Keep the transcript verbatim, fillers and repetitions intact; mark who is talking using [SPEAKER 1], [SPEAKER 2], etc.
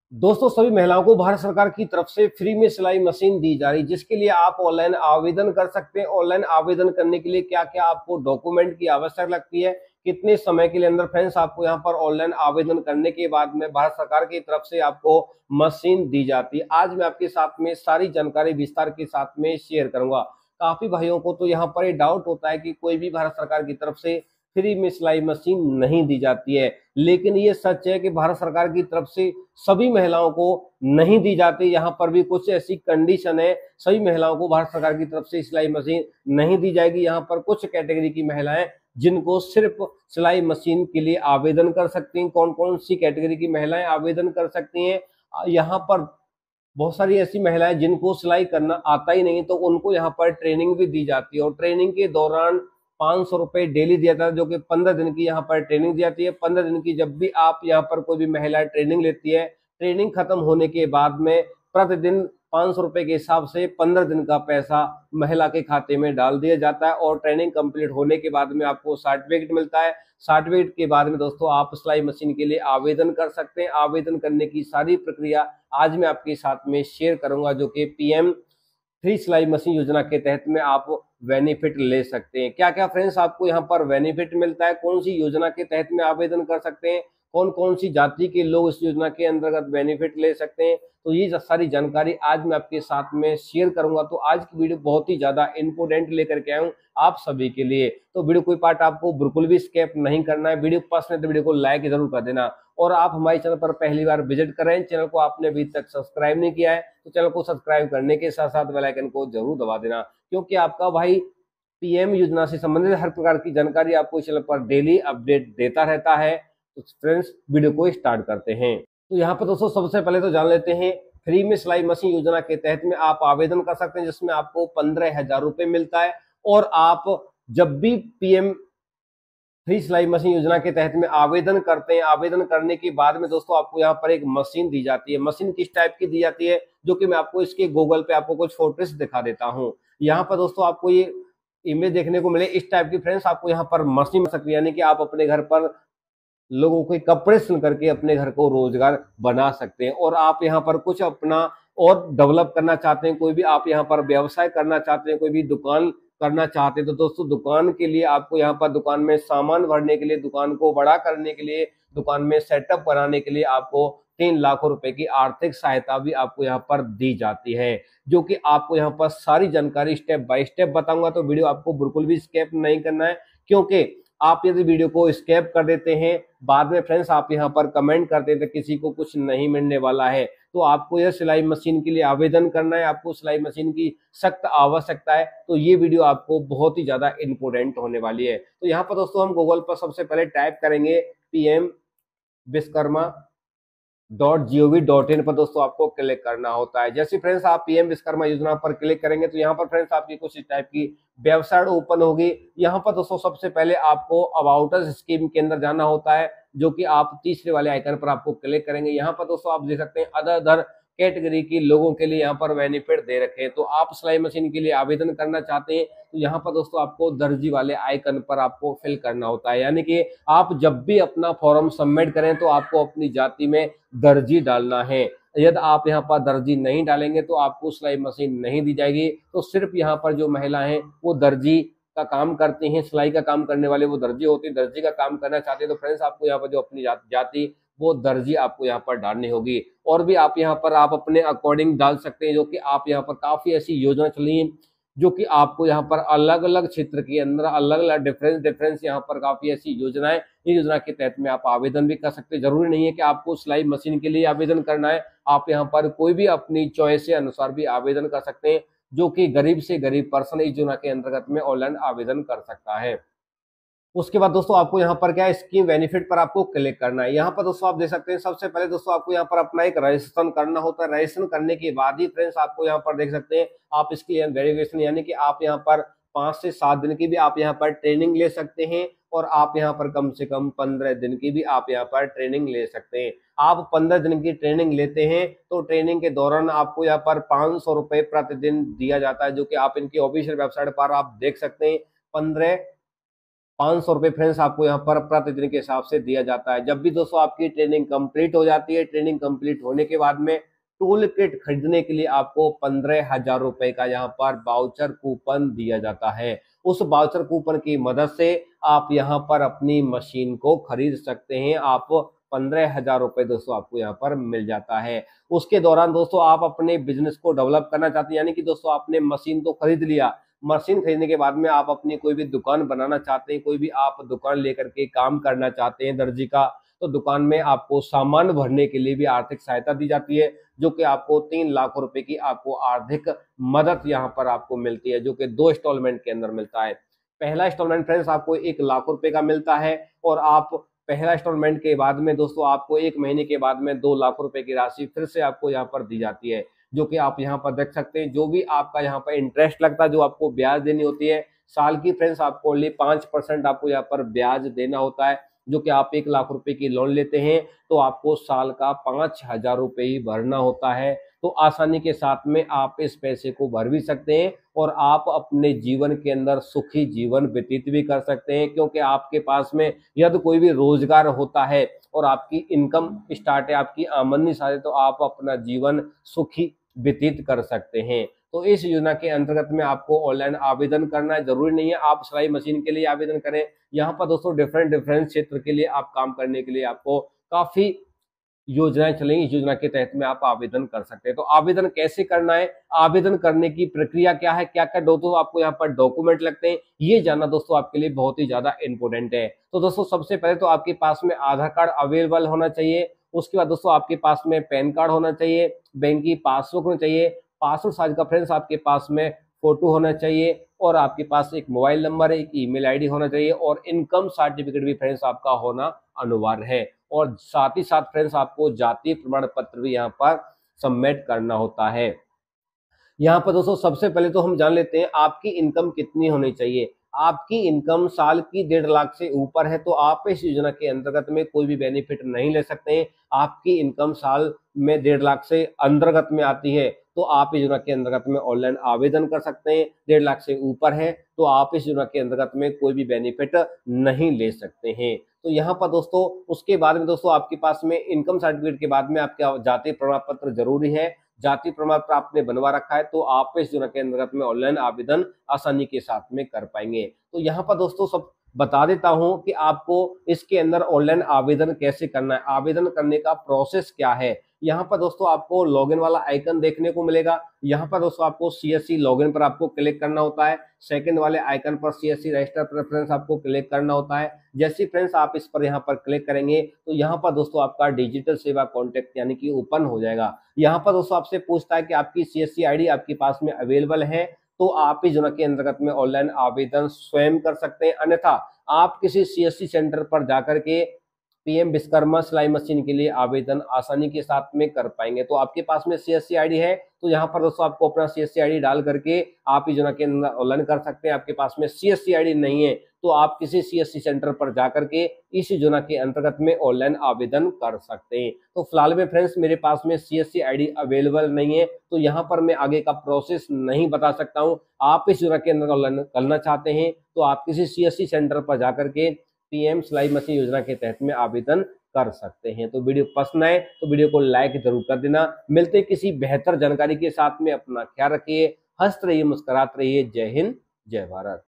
[SPEAKER 1] दोस्तों, सभी महिलाओं को भारत सरकार की तरफ से फ्री में सिलाई मशीन दी जा रही है, जिसके लिए आप ऑनलाइन आवेदन कर सकते हैं। ऑनलाइन आवेदन करने के लिए क्या क्या आपको डॉक्यूमेंट की आवश्यकता लगती है, कितने समय के लिए अंदर फ्रेंड्स आपको यहाँ पर ऑनलाइन आवेदन करने के बाद में भारत सरकार की तरफ से आपको मशीन दी जाती है। आज मैं आपके साथ में सारी जानकारी विस्तार के साथ में शेयर करूंगा। काफी भाइयों को तो यहाँ पर ये डाउट होता है कि कोई भी भारत सरकार की तरफ से फ्री में सिलाई मशीन नहीं दी जाती है, लेकिन ये सच है कि भारत सरकार की तरफ से सभी महिलाओं को नहीं दी जाती। यहाँ पर भी कुछ ऐसी कंडीशन है, सभी महिलाओं को भारत सरकार की तरफ से सिलाई मशीन नहीं दी जाएगी। यहाँ पर कुछ कैटेगरी की महिलाएं जिनको सिर्फ सिलाई मशीन के लिए आवेदन कर सकती हैं। कौन कौन सी कैटेगरी की महिलाएं आवेदन कर सकती हैं? यहाँ पर बहुत सारी ऐसी महिलाएं जिनको सिलाई करना आता ही नहीं, तो उनको यहाँ पर ट्रेनिंग भी दी जाती है और ट्रेनिंग के दौरान पांच सौ रुपए डेली दिया जाता है, जो कि पंद्रह दिन की यहाँ पर ट्रेनिंग दी जाती है। पंद्रह दिन की जब भी आप यहाँ पर कोई भी महिला ट्रेनिंग लेती है, ट्रेनिंग खत्म होने के बाद में प्रतिदिन पांच सौ रुपए के हिसाब से पंद्रह दिन का पैसा महिला के खाते में डाल दिया जाता है और ट्रेनिंग कंप्लीट होने के बाद में आपको सर्टिफिकेट मिलता है। सर्टिफिकेट के बाद में दोस्तों आप सिलाई मशीन के लिए आवेदन कर सकते हैं। आवेदन करने की सारी प्रक्रिया आज मैं आपके साथ में शेयर करूंगा, जो कि पीएम फ्री सिलाई मशीन योजना के तहत में आप बेनिफिट ले सकते हैं। क्या क्या फ्रेंड्स आपको यहाँ पर बेनिफिट मिलता है, कौन सी योजना के तहत में आवेदन कर सकते हैं, कौन कौन सी जाति के लोग इस योजना के अंतर्गत बेनिफिट ले सकते हैं, तो ये सारी जानकारी आज मैं आपके साथ में शेयर करूंगा। तो आज की वीडियो बहुत ही ज्यादा इंपोर्टेंट लेकर के आया हूँ आप सभी के लिए। तो वीडियो कोई पार्ट आपको बिल्कुल भी स्किप नहीं करना है। वीडियो पसंद है तो वीडियो को लाइक जरूर कर देना, और आप हमारे चैनल पर पहली बार विजिट कर रहे हैं, चैनल को आपने अभी तक सब्सक्राइब नहीं किया है तो चैनल को सब्सक्राइब करने के साथ साथ बेल आइकन को जरूर दबा देना, क्योंकि आपका भाई पीएम योजना से संबंधित हर प्रकार की जानकारी आपको इस चैनल पर डेली अपडेट देता रहता है। तो फ्रेंड्स, वीडियो को स्टार्ट करते हैं। तो यहाँ पर दोस्तों सबसे पहले तो जान लेते हैं, फ्री में सिलाई मशीन योजना के तहत में आप आवेदन कर सकते हैं, जिसमें आपको पंद्रह हजार रुपए मिलता है। और आप जब भी पीएम फ्री सिलाई मशीन योजना के तहत में आवेदन करते हैं, आवेदन करने के बाद में दोस्तों आपको यहाँ पर एक मशीन दी जाती है। मशीन किस टाइप की दी जाती है, जो कि मैं आपको इसके गूगल पे आपको कुछ फोटोज दिखा देता हूँ। यहाँ पर दोस्तों आपको ये इमेज देखने को मिले इस टाइप की फ्रेंड्स, आपको यहाँ पर मशीन मिल सकती है, यानी कि आप अपने घर पर लोगों के कपड़े सिल करके अपने घर को रोजगार बना सकते हैं। और आप यहाँ पर कुछ अपना और डेवलप करना चाहते हैं, कोई भी आप यहाँ पर व्यवसाय करना चाहते हैं, कोई भी दुकान करना चाहते हैं, तो दोस्तों दुकान के लिए आपको यहाँ पर दुकान में सामान भरने के लिए, दुकान को बड़ा करने के लिए, दुकान में सेटअप बनाने के लिए आपको तीन लाख रुपए की आर्थिक सहायता भी आपको यहाँ पर दी जाती है, जो कि आपको यहाँ पर सारी जानकारी स्टेप बाय स्टेप बताऊंगा। तो वीडियो आपको बिल्कुल भी स्किप नहीं करना है, क्योंकि आप यदि वीडियो को स्किप कर देते हैं, बाद में फ्रेंड्स आप यहाँ पर कमेंट कर देते हैं किसी को कुछ नहीं मिलने वाला है, तो आपको यह सिलाई मशीन के लिए आवेदन करना है, आपको सिलाई मशीन की सख्त आवश्यकता है, तो ये वीडियो आपको बहुत ही ज्यादा इंपोर्टेंट होने वाली है। तो यहाँ पर दोस्तों हम गूगल पर सबसे पहले टाइप करेंगे PM Vishwakarma dot G O V dot in पर दोस्तों आपको क्लिक करना होता है। जैसे फ्रेंड्स आप पीएम विश्वकर्मा योजना पर क्लिक करेंगे तो यहाँ पर फ्रेंड्स आपकी कुछ इस टाइप की वेबसाइट ओपन होगी। यहाँ पर दोस्तों सबसे पहले आपको अबाउट अस स्कीम के अंदर जाना होता है, जो कि आप तीसरे वाले आइकन पर आपको क्लिक करेंगे। यहाँ पर दोस्तों आप देख सकते हैं अदर अदर कैटेगरी के लोगों के लिए यहाँ पर बेनिफिट दे रखे हैं। तो आप सिलाई मशीन के लिए आवेदन करना चाहते हैं तो यहाँ पर दोस्तों आपको दर्जी वाले आइकन पर आपको फिल करना होता है, यानी कि आप जब भी अपना फॉर्म सबमिट करें तो आपको अपनी जाति में दर्जी डालना है। यदि आप यहाँ पर दर्जी नहीं डालेंगे तो आपको सिलाई मशीन नहीं दी जाएगी। तो सिर्फ यहाँ पर जो महिला हैं वो दर्जी का काम करती हैं, सिलाई का काम करने वाले वो दर्जी होती है, दर्जी का काम करना चाहते हैं तो फ्रेंड्स आपको यहाँ पर जो अपनी जाति वो दर्जी आपको यहाँ पर डालनी होगी। और भी आप यहाँ पर आप अपने अकॉर्डिंग डाल सकते हैं, जो कि आप यहाँ पर काफी ऐसी योजना चली हैं जो कि आपको यहाँ पर अलग अलग क्षेत्र के अंदर अलग अलग डिफरेंस डिफरेंस यहाँ पर काफी ऐसी योजनाएं, इन योजना के तहत में आप आवेदन भी कर सकते हैं। जरूरी नहीं है कि आपको सिलाई मशीन के लिए आवेदन करना है, आप यहाँ पर कोई भी अपनी चॉइस के अनुसार भी आवेदन कर सकते हैं, जो कि गरीब से गरीब पर्सन इस योजना के अंतर्गत में ऑनलाइन आवेदन कर सकता है। उसके बाद दोस्तों आपको यहाँ पर क्या है, स्कीम बेनिफिट पर आपको क्लिक करना है। यहाँ पर दोस्तों आप देख सकते हैं सबसे पहले दोस्तों आपको यहाँ पर अपना एक रजिस्ट्रेशन करना होता है। रजिस्ट्रेशन करने के बाद ही फ्रेंड्स आपको यहाँ पर देख सकते हैं आप इसकी वेरिफिकेशन, यानी कि आप यहाँ पर पांच से सात दिन की भी आप यहाँ पर ट्रेनिंग ले सकते हैं, और आप यहाँ पर कम से कम पंद्रह दिन की भी आप यहाँ पर ट्रेनिंग ले सकते हैं। आप पंद्रह दिन की ट्रेनिंग लेते हैं तो ट्रेनिंग के दौरान आपको यहाँ पर पांच सौ रुपए प्रतिदिन दिया जाता है, जो कि आप इनकी ऑफिशियल वेबसाइट पर आप देख सकते हैं। पंद्रह पाँच सौ रुपये फ्रेंड्स आपको यहाँ पर प्रतिदिन के हिसाब से दिया जाता है। जब भी दोस्तों आपकी ट्रेनिंग कंप्लीट हो जाती है, ट्रेनिंग कंप्लीट होने के बाद में टूल किट खरीदने के लिए आपको पंद्रह हजार रुपए का यहाँ पर बाउचर कूपन दिया जाता है। उस बाउचर कूपन की मदद से आप यहाँ पर अपनी मशीन को खरीद सकते हैं। आप पंद्रह हजार रुपए दोस्तों आपको यहाँ पर मिल जाता है। उसके दौरान दोस्तों आप अपने बिजनेस को डेवलप करना चाहते हैं, यानी कि दोस्तों आपने मशीन तो खरीद लिया, मशीन खरीदने के बाद में आप अपनी कोई भी दुकान बनाना चाहते हैं, कोई भी आप दुकान लेकर के काम करना चाहते हैं दर्जी का, तो दुकान में आपको सामान भरने के लिए भी आर्थिक सहायता दी जाती है, जो कि आपको तीन लाख रुपए की आपको आर्थिक मदद यहाँ पर आपको मिलती है, जो कि दो इंस्टॉलमेंट के अंदर मिलता है। पहला इंस्टॉलमेंट फ्रेंड्स आपको एक लाख रुपए का मिलता है, और आप पहला इंस्टॉलमेंट के बाद में दोस्तों आपको एक महीने के बाद में दो लाख रुपए की राशि फिर से आपको यहाँ पर दी जाती है, जो कि आप यहाँ पर देख सकते हैं। जो भी आपका यहाँ पर इंटरेस्ट लगता है, जो आपको ब्याज देनी होती है साल की फ्रेंड्स, आपको ओनली पांच परसेंट आपको यहाँ पर ब्याज देना होता है। जो कि आप एक लाख रुपए की लोन लेते हैं तो आपको साल का पांच हजार रुपए ही भरना होता है। तो आसानी के साथ में आप इस पैसे को भर भी सकते हैं और आप अपने जीवन के अंदर सुखी जीवन व्यतीत भी कर सकते हैं, क्योंकि आपके पास में यदि कोई भी रोजगार होता है और आपकी इनकम स्टार्ट है, आपकी आमदनी सारे, तो आप अपना जीवन सुखी व्यतीत कर सकते हैं। तो इस योजना के अंतर्गत में आपको ऑनलाइन आवेदन करना है, जरूरी नहीं है आप सिलाई मशीन के लिए आवेदन करें। यहाँ पर दोस्तों डिफरेंट डिफरेंट क्षेत्र के लिए आप काम करने के लिए आपको काफी योजनाएं चलेंगी। इस योजना के तहत में आप आवेदन कर सकते हैं। तो आवेदन कैसे करना है, आवेदन करने की प्रक्रिया क्या है, क्या क्या दोस्तों आपको यहाँ पर डॉक्यूमेंट लगते हैं, ये जानना दोस्तों आपके लिए बहुत ही ज्यादा इंपॉर्टेंट है। तो दोस्तों सबसे पहले तो आपके पास में आधार कार्ड अवेलेबल होना चाहिए। उसके बाद दोस्तों आपके पास में पैन कार्ड होना चाहिए, बैंक की पासबुक होना चाहिए, पासपोर्ट साइज का फ्रेंड्स आपके पास में फोटो होना चाहिए, और आपके पास एक मोबाइल नंबर, एक ईमेल आईडी होना चाहिए, और इनकम सर्टिफिकेट भी फ्रेंड्स आपका होना अनिवार्य है। और साथ ही साथ फ्रेंड्स आपको जाति प्रमाण पत्र भी यहाँ पर सबमिट करना होता है। यहाँ पर दोस्तों सबसे पहले तो हम जान लेते हैं आपकी इनकम कितनी होनी चाहिए। आपकी इनकम साल की डेढ़ लाख से ऊपर है तो आप इस योजना के अंतर्गत में कोई भी बेनिफिट नहीं ले सकते हैं। आपकी इनकम साल में डेढ़ लाख से अंतर्गत में आती है तो आप इस योजना के अंतर्गत में ऑनलाइन आवेदन कर सकते हैं। डेढ़ लाख से ऊपर है तो आप इस योजना के अंतर्गत में कोई भी बेनिफिट नहीं ले सकते हैं। तो यहाँ पर दोस्तों उसके बाद में दोस्तों आपके पास में इनकम सर्टिफिकेट के बाद में आपका जाति प्रमाण पत्र जरूरी है। जाति प्रमाण पत्र आपने बनवा रखा है तो आप इस योजना के अंतर्गत में ऑनलाइन आवेदन आसानी के साथ में कर पाएंगे। तो यहाँ पर दोस्तों सब बता देता हूं कि आपको इसके अंदर ऑनलाइन आवेदन कैसे करना है, आवेदन करने का प्रोसेस क्या है। यहाँ पर दोस्तों आपको लॉगिन वाला आइकन देखने को मिलेगा। यहाँ पर दोस्तों आपको सीएससी लॉगिन पर आपको क्लिक करना होता है। सेकंड वाले आइकन पर सीएससी रजिस्टर प्रेफरेंस आपको क्लिक करना होता है। जैसे फ्रेंड्स आप इस पर यहाँ पर क्लिक करेंगे तो यहाँ पर दोस्तों आपका डिजिटल सेवा कॉन्टेक्ट यानी कि ओपन हो जाएगा। यहाँ पर दोस्तों आपसे पूछता है कि आपकी सीएससी आईडी आपके पास में अवेलेबल है तो आप इस योजना के अंतर्गत में ऑनलाइन आवेदन स्वयं कर सकते हैं। अन्यथा आप किसी सीएससी सेंटर पर जाकर के पीएम विश्वकर्मा सिलाई मशीन के लिए आवेदन आसानी के साथ में कर पाएंगे। तो आपके पास में सीएससी आईडी है तो यहाँ पर दोस्तों आपको अपना सीएससी आईडी डाल करके आप इस योजना के अंदर ऑनलाइन कर सकते हैं। आपके पास में सीएससी आईडी नहीं है तो आप किसी सीएससी सेंटर पर जाकर के इस योजना के अंतर्गत में ऑनलाइन आवेदन कर सकते हैं। तो फिलहाल में फ्रेंड्स मेरे पास में सीएससी आईडी अवेलेबल नहीं है तो यहाँ पर मैं आगे का प्रोसेस नहीं बता सकता हूँ। आप इस योजना के अंदर ऑनलाइन करना चाहते हैं तो आप किसी सीएससी सेंटर पर जाकर के पीएम सिलाई मशीन योजना के तहत में आवेदन कर सकते हैं। तो वीडियो पसंद आए तो वीडियो को लाइक जरूर कर देना। मिलते हैं किसी बेहतर जानकारी के साथ में। अपना ख्याल रखिए, हंसते रहिए, मुस्कुराते रहिए। जय हिंद, जय भारत।